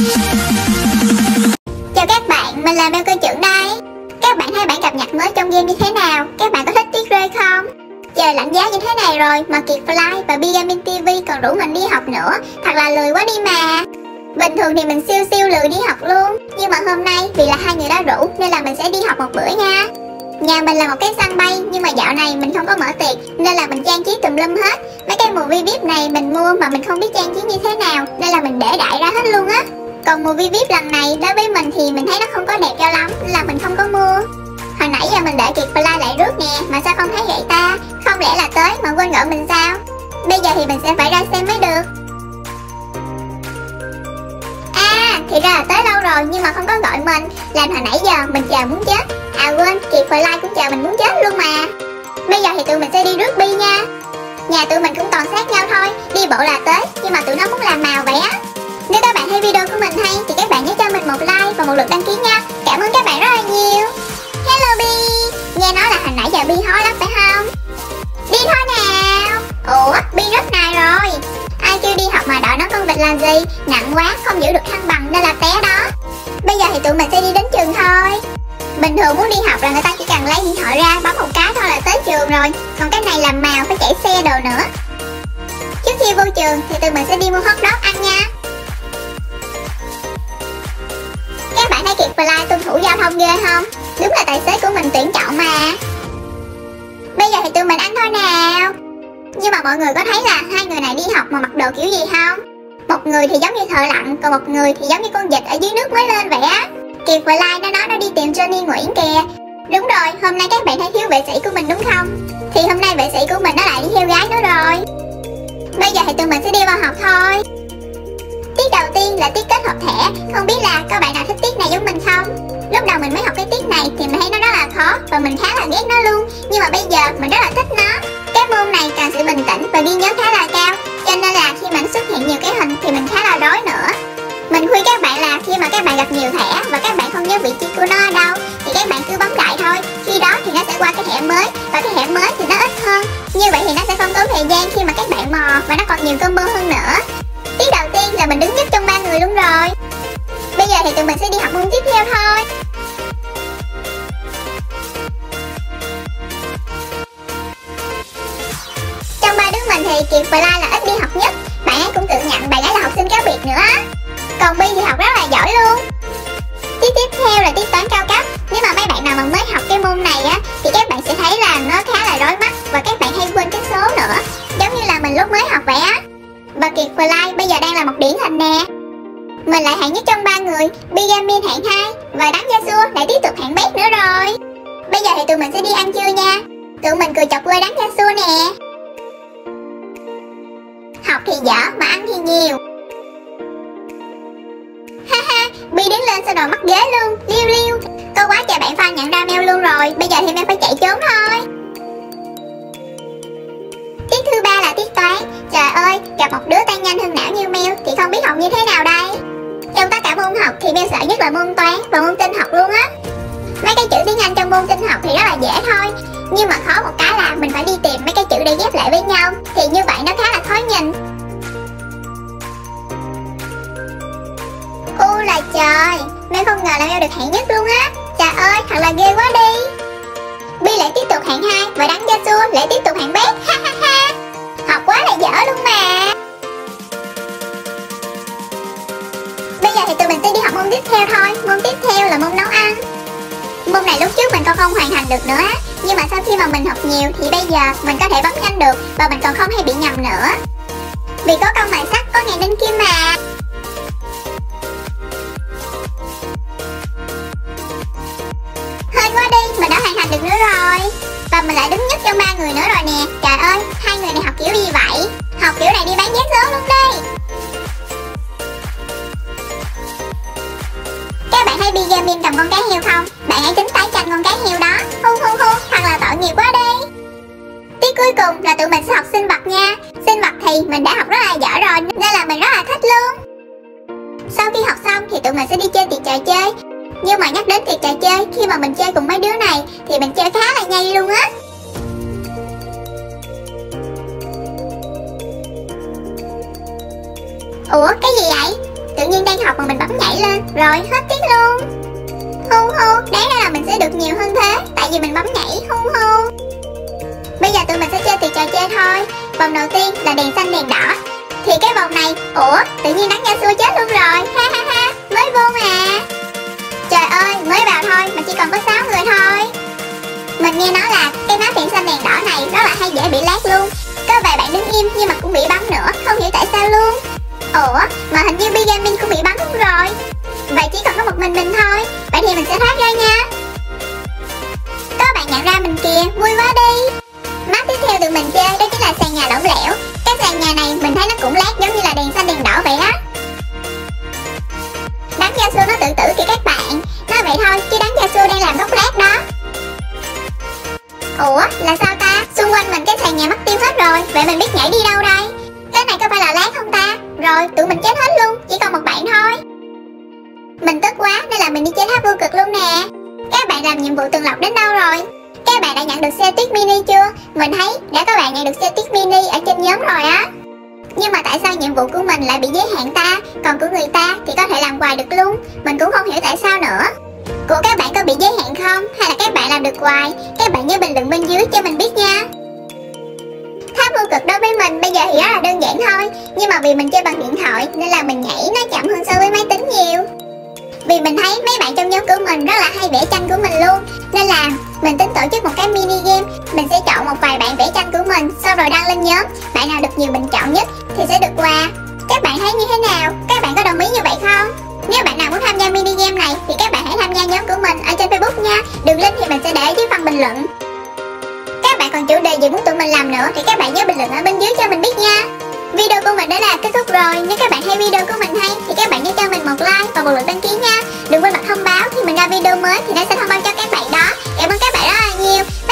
Chào các bạn, mình là Mel Cơ Trưởng đây. Các bạn thấy bản cập nhật mới trong game như thế nào? Các bạn có thích Tuyết Rơi không? Trời lạnh giá như thế này rồi mà Kiệt Fly và Bigamin TV còn rủ mình đi học nữa. Thật là lười quá đi mà. Bình thường thì mình siêu lười đi học luôn, nhưng mà hôm nay vì là hai người đã rủ nên là mình sẽ đi học một bữa nha. Nhà mình là một cái sân bay, nhưng mà dạo này mình không có mở tiệc nên là mình trang trí tùm lum hết. Mấy cái movie VIP này mình mua mà mình không biết trang trí như thế nào nên là mình để đại ra hết luôn á. Còn movie VIP lần này đối với mình thì mình thấy nó không có đẹp cho lắm nên là mình không có mua. Hồi nãy giờ mình để Kiệt Fly lại rước nè mà sao không thấy vậy ta? Không lẽ là tới mà quên gọi mình sao? Bây giờ thì mình sẽ phải ra xem mới được. À, thì ra là tới lâu rồi nhưng mà không có gọi mình. Làm hồi nãy giờ mình chờ muốn chết. À quên, Kiệt Fly cũng chờ mình muốn chết luôn mà. Bây giờ thì tụi mình sẽ đi rước Bi nha. Nhà tụi mình cũng toàn sát nhau thôi, đi bộ là tới, nhưng mà tụi nó muốn làm màu vậy á. Nếu các bạn thấy video của mình hay thì các bạn nhớ cho mình một like và một lượt đăng ký nha. Cảm ơn các bạn rất là nhiều. Hello Bi. Nghe nói là hồi nãy giờ Bi hói lắm phải không? Đi thôi nào. Ủa, Bi rất nài rồi. Ai kêu đi học mà đội nó con vịt làm gì? Nặng quá, không giữ được thăng bằng nên là té đó. Bây giờ thì tụi mình sẽ đi đến trường thôi. Bình thường muốn đi học là người ta chỉ cần lấy điện thoại ra bấm một cái thôi là tới trường rồi. Còn cái này làm màu phải chạy xe đồ nữa. Trước khi vô trường thì tụi mình sẽ đi mua hot dog ăn nha. Các bạn thấy Kiệt Fly tuân thủ giao thông ghê không? Đúng là tài xế của mình tuyển chọn mà. Bây giờ thì tụi mình ăn thôi nào. Nhưng mà mọi người có thấy là hai người này đi học mà mặc đồ kiểu gì không? Một người thì giống như thợ lặn, còn một người thì giống như con vịt ở dưới nước mới lên vậy á. Kiệt Fly nó nói nó đi tìm Johnny Nguyễn kìa. Đúng rồi, hôm nay các bạn thấy thiếu vệ sĩ của mình đúng không? Thì hôm nay vệ sĩ của mình nó lại đi theo gái nữa rồi. Bây giờ thì tụi mình sẽ đi vào học thôi. Tiết đầu tiên là tiết kết hợp thẻ. Không biết là có bạn nào thích tiết này giống mình không? Lúc đầu mình mới học cái tiết này thì mình thấy nó rất là khó và mình khá là ghét nó luôn. Nhưng mà bây giờ mình rất là thích nó. Cái môn này cần sự bình tĩnh và ghi nhớ khá là cao, cho nên là khi mà nó xuất hiện nhiều cái hình thì mình khá là rối nữa. Mình khuyên các bạn là khi mà các bạn gặp nhiều thẻ và các bạn không nhớ vị trí của nó ở đâu thì các bạn cứ bấm đại thôi. Khi đó thì nó sẽ qua cái thẻ mới, và cái thẻ mới thì nó ít hơn. Như vậy thì nó sẽ không tốn thời gian khi mà các bạn mò, và nó còn nhiều combo hơn nữa. Tiết đầu tiên là mình đứng nhất trong ba người luôn rồi. Bây giờ thì tụi mình sẽ đi học môn tiếp theo thôi. Trong ba đứa mình thì Kiệt Fly là ít đi học nhất. Bạn ấy cũng tự nhận bạn ấy là học sinh cá biệt nữa. Còn Bi thì học rất là giỏi luôn. Tiết tiếp theo là tiết toán cao cấp. Nếu mà mấy bạn nào mà mới học cái môn này á thì các bạn sẽ thấy là nó khá là rối mắt và các bạn hay quên cái số nữa, giống như là mình lúc mới học vậy á. Và Kiệt Fly bây giờ đang là một điển hình nè. Mình lại hạng nhất trong ba người, Bigamin hạng 2 và Đắng Yasuo lại tiếp tục hạng bét nữa rồi. Bây giờ thì tụi mình sẽ đi ăn trưa nha. Tụi mình cười chọc quê Đắng Yasuo nè. Học thì dở mà ăn thì nhiều. Haha, Bi đứng lên sau rồi mất ghế luôn, liêu. Có quá trời bạn fan nhận ra Mel luôn rồi. Bây giờ thì Mel phải chạy trốn thôi. Tiết thứ ba là tiết toán. Trời ơi, gặp một đứa tay nhanh hơn não như Mel thì không biết học như thế nào đây. Trong tất cả môn học thì Mel sợ nhất là môn toán và môn tin học luôn á. Mấy cái chữ tiếng Anh trong môn tin học thì rất là dễ thôi, nhưng mà khó một cái là mình phải đi tìm mấy cái chữ để ghép lại với nhau, thì như vậy nó khá là khó nhìn. U là trời, Mel không ngờ là Mel được hạng nhất luôn á. Trời ơi, thật là ghê quá đi. Bi lại tiếp tục hạng 2 và Đắng Yasuo lại tiếp tục hạng bét. Ha ha ha. Học quá là dở luôn mà. Bây giờ thì tụi mình sẽ đi học môn tiếp theo thôi. Môn tiếp theo là môn nấu ăn. Môn này lúc trước mình còn không hoàn thành được nữa, nhưng mà sau khi mà mình học nhiều thì bây giờ mình có thể bấm nhanh được và mình còn không hay bị nhầm nữa. Vì có công mài sắt có ngày đinh kim mà. Hên quá đi, mình đã hoàn thành được nữa rồi. Và mình lại đứng nhất trong ba người nữa rồi nè. Trời ơi, hai người này học kiểu gì vậy? Học kiểu này đi bán vé số luôn đi. Các bạn thấy Bigamin cầm con cá heo không? Bạn hãy tính tái tranh con cá heo đó. Hu, thật là tội nghiệp quá đi. Tiết cuối cùng là tụi mình sẽ học sinh vật nha. Sinh vật thì mình đã học rất là giỏi rồi nên là mình rất là thích luôn. Sau khi học xong thì tụi mình sẽ đi chơi tiệc trò chơi. Nhưng mà nhắc đến tiệc trò chơi, khi mà mình chơi cùng mấy đứa này thì mình chơi khá là nhây luôn á. Ủa cái gì vậy? Tự nhiên đang học mà mình bấm nhảy lên, rồi hết tiết luôn. Hu hu, đáng ra là mình sẽ được nhiều hơn thế, tại vì mình bấm nhảy. Hu hu. Bây giờ tụi mình sẽ chơi từ trò chơi thôi. Vòng đầu tiên là đèn xanh đèn đỏ. Thì cái vòng này, ủa, tự nhiên đánh Yasuo chết luôn rồi. Ha ha ha, mới vô mà. Trời ơi, mới vào thôi mà chỉ còn có 6 người thôi. Mình nghe nói là cái map đèn xanh đèn đỏ này rất là hay dễ bị lag luôn. Có vài bạn đứng im nhưng mà cũng bị bắn nữa, không hiểu tại sao luôn. Ủa, mà hình như Bigaming cũng bị bắn luôn rồi. Vậy chỉ còn có một mình thôi. Vậy thì mình sẽ thoát ra nha. Có bạn nhận ra mình kìa, vui quá đi. Map tiếp theo tụi mình chơi đó chính là sàn nhà lỏng lẻo. Cái sàn nhà này mình thấy nó cũng lag giống như là đèn xanh đèn đỏ vậy á. Đánh Yasuo nó tự tử kìa các bạn. Nói vậy thôi chứ đánh Yasuo đang làm góc lag đó. Ủa, là sao ta? Xung quanh mình cái sàn nhà mất tiêu hết rồi. Vậy mình biết nhảy đi đâu đây? Cái này có phải là lag không ta? Rồi, tụi mình chết hết luôn, chỉ còn một bạn thôi. Mình tức quá nên là mình đi chơi tháp vô cực luôn nè. Các bạn làm nhiệm vụ tường lọc đến đâu rồi? Các bạn đã nhận được xe tuyết mini chưa? Mình thấy đã có bạn nhận được xe tuyết mini ở trên nhóm rồi á. Nhưng mà tại sao nhiệm vụ của mình lại bị giới hạn ta? Còn của người ta thì có thể làm hoài được luôn. Mình cũng không hiểu tại sao nữa. Của các bạn có bị giới hạn không? Hay là các bạn làm được hoài? Các bạn nhớ bình luận bên dưới cho mình biết nha. Tháp vô cực đối với mình bây giờ thì rất là đơn giản thôi. Nhưng mà vì mình chơi bằng điện thoại nên là mình nhảy nó chậm hơn so với máy tính nhiều. Vì mình thấy mấy bạn trong nhóm của mình rất là hay vẽ tranh của mình luôn. Nên là mình tính tổ chức một cái mini game. Mình sẽ chọn một vài bạn vẽ tranh của mình, sau rồi đăng lên nhóm. Bạn nào được nhiều bình chọn nhất thì sẽ được quà. Các bạn thấy như thế nào? Các bạn có đồng ý như vậy không? Nếu bạn nào muốn tham gia mini game này thì các bạn hãy tham gia nhóm của mình ở trên Facebook nha. Đường link thì mình sẽ để dưới phần bình luận. Các bạn còn chủ đề gì muốn tụi mình làm nữa thì các bạn nhớ bình luận ở bên dưới cho mình biết nha. Video của mình đã là kết thúc rồi. Nếu các bạn thấy video của mình hay thì các bạn nhớ cho mình một like và một lượt đăng ký nha. Đừng quên bật thông báo khi mình ra video mới thì nó sẽ thông báo cho các bạn đó. Cảm ơn các bạn rất là nhiều.